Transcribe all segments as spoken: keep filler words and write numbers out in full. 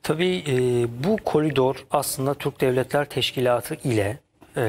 Tabii e, bu koridor aslında Türk Devletler Teşkilatı ile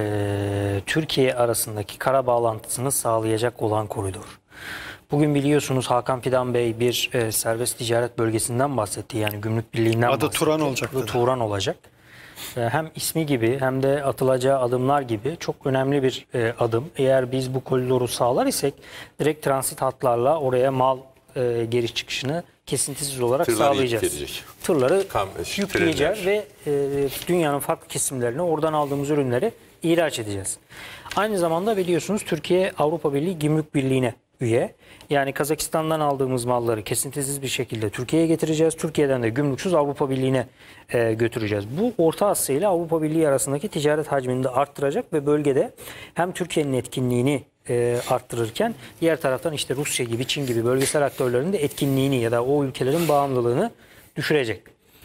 e, Türkiye arasındaki kara bağlantısını sağlayacak olan koridor. Bugün biliyorsunuz Hakan Fidan Bey bir e, serbest ticaret bölgesinden bahsetti. Yani gümrük birliğinden Adı bahsetti. Turan olacak Bu dedi. Turan olacak. E, hem ismi gibi hem de atılacağı adımlar gibi çok önemli bir e, adım. Eğer biz bu koridoru sağlar isek direkt transit hatlarla oraya mal e, giriş çıkışını kesintisiz olarak Tırları sağlayacağız. yüklenecek. Tırları Kam- yükleyeceğiz trenler. ve e, dünyanın farklı kesimlerine oradan aldığımız ürünleri ihraç edeceğiz. Aynı zamanda biliyorsunuz Türkiye Avrupa Birliği Gümrük Birliği'ne üye. Yani Kazakistan'dan aldığımız malları kesintisiz bir şekilde Türkiye'ye getireceğiz. Türkiye'den de gümrüksüz Avrupa Birliği'ne e, götüreceğiz. Bu Orta Asya ile Avrupa Birliği arasındaki ticaret hacmini de arttıracak ve bölgede hem Türkiye'nin etkinliğini e, arttırırken diğer taraftan işte Rusya gibi, Çin gibi bölgesel aktörlerin de etkinliğini ya da o ülkelerin bağımlılığını düşürecek.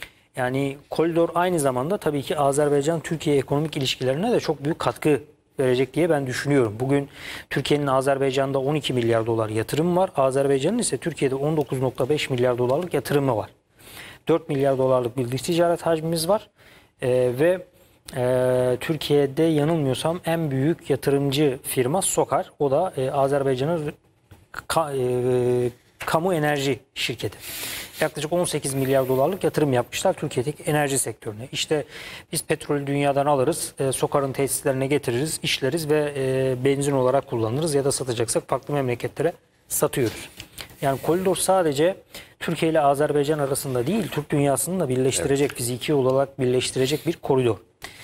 Yani koridor aynı zamanda tabii ki Azerbaycan-Türkiye ekonomik ilişkilerine de çok büyük katkı verecek diye ben düşünüyorum. Bugün Türkiye'nin Azerbaycan'da on iki milyar dolar yatırımı var. Azerbaycan'ın ise Türkiye'de on dokuz nokta beş milyar dolarlık yatırımı var. dört milyar dolarlık bir dış ticaret hacmimiz var. Ee, ve e, Türkiye'de yanılmıyorsam en büyük yatırımcı firma Sokar. O da e, Azerbaycan'ın ka, e, kamu enerji şirketi. Yaklaşık on sekiz milyar dolarlık yatırım yapmışlar Türkiye'deki enerji sektörüne. İşte biz petrolü dünyadan alırız, e, Sokar'ın tesislerine getiririz, işleriz ve e, benzin olarak kullanırız ya da satacaksak farklı memleketlere satıyoruz. Yani koridor sadece Türkiye ile Azerbaycan arasında değil, Türk dünyasını da birleştirecek, evet, fiziki olarak birleştirecek bir koridor.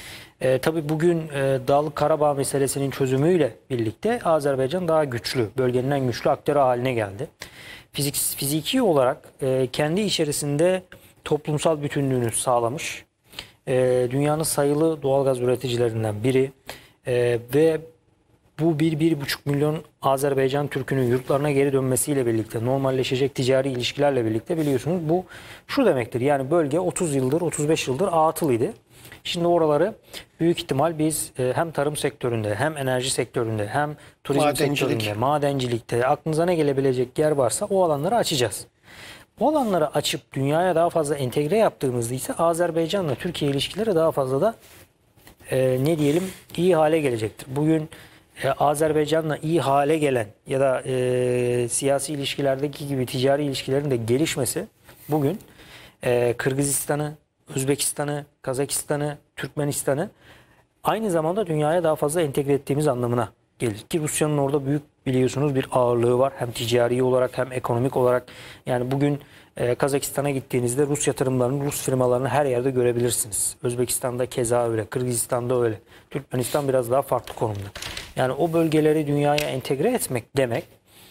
E, tabii bugün e, Dağlık Karabağ meselesinin çözümüyle birlikte Azerbaycan daha güçlü, bölgenin en güçlü aktörü haline geldi. Fizik, fiziki olarak e, kendi içerisinde toplumsal bütünlüğünü sağlamış. E, dünyanın sayılı doğalgaz üreticilerinden biri e, ve bu bir bir buçuk milyon Azerbaycan Türk'ünün yurtlarına geri dönmesiyle birlikte normalleşecek ticari ilişkilerle birlikte biliyorsunuz bu şu demektir. Yani bölge otuz yıldır otuz beş yıldır atılıydı. Şimdi oraları büyük ihtimal biz e, hem tarım sektöründe hem enerji sektöründe hem turizm Madencilik. sektöründe, madencilikte aklınıza ne gelebilecek yer varsa o alanları açacağız. Bu alanları açıp dünyaya daha fazla entegre yaptığımızda ise Azerbaycan'la Türkiye ilişkileri daha fazla da e, ne diyelim iyi hale gelecektir. Bugün e, Azerbaycan'la iyi hale gelen ya da e, siyasi ilişkilerdeki gibi ticari ilişkilerin de gelişmesi bugün e, Kırgızistan'ı, Özbekistan'ı, Kazakistan'ı, Türkmenistan'ı aynı zamanda dünyaya daha fazla entegre ettiğimiz anlamına gelir. Ki Rusya'nın orada büyük biliyorsunuz bir ağırlığı var. Hem ticari olarak hem ekonomik olarak. Yani bugün e, Kazakistan'a gittiğinizde Rus yatırımlarını, Rus firmalarını her yerde görebilirsiniz. Özbekistan'da keza öyle, Kırgızistan'da öyle. Türkmenistan biraz daha farklı konumda. Yani o bölgeleri dünyaya entegre etmek demek,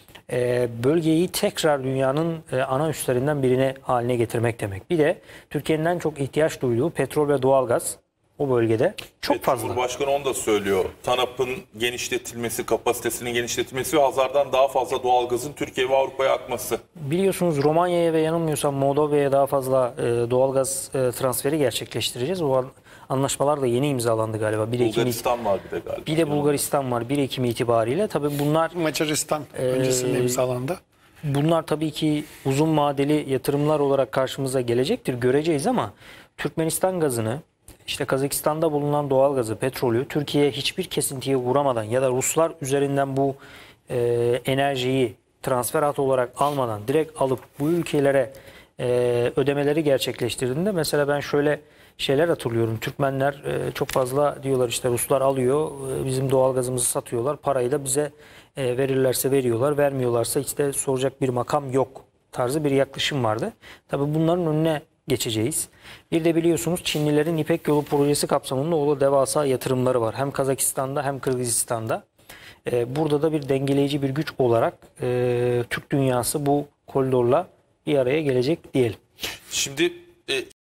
e, bölgeyi tekrar dünyanın e, ana üslerinden birine haline getirmek demek. Bir de Türkiye'nin en çok ihtiyaç duyduğu petrol ve doğalgaz o bölgede çok Evet, fazla. Cumhurbaşkanı onu da söylüyor. TANAP'ın genişletilmesi, kapasitesinin genişletilmesi ve Hazar'dan daha fazla doğalgazın Türkiye ve Avrupa'ya akması. Biliyorsunuz Romanya'ya ve yanılmıyorsam Moldova'ya daha fazla e, doğalgaz e, transferi gerçekleştireceğiz. O an, anlaşmalar da yeni imzalandı galiba. bir Bulgaristan var bir de galiba. Bir de Bulgaristan var bir Ekim itibariyle. Tabii bunlar Macaristan e, öncesinde imzalandı. Bunlar tabii ki uzun vadeli yatırımlar olarak karşımıza gelecektir. Göreceğiz ama Türkmenistan gazını, İşte Kazakistan'da bulunan doğal gazı, petrolü Türkiye'ye hiçbir kesintiye uğramadan ya da Ruslar üzerinden bu e, enerjiyi transfer hattı olarak almadan direkt alıp bu ülkelere e, ödemeleri gerçekleştirdiğinde mesela ben şöyle şeyler hatırlıyorum. Türkmenler e, çok fazla diyorlar işte Ruslar alıyor, e, bizim doğal gazımızı satıyorlar, parayı da bize e, verirlerse veriyorlar, vermiyorlarsa işte soracak bir makam yok tarzı bir yaklaşım vardı. Tabii bunların önüne geçeceğiz. Bir de biliyorsunuz Çinlilerin İpek Yolu projesi kapsamında orada devasa yatırımları var. Hem Kazakistan'da hem Kırgızistan'da. Ee, burada da bir dengeleyici bir güç olarak e, Türk dünyası bu koridorla bir araya gelecek diyelim. Şimdi e,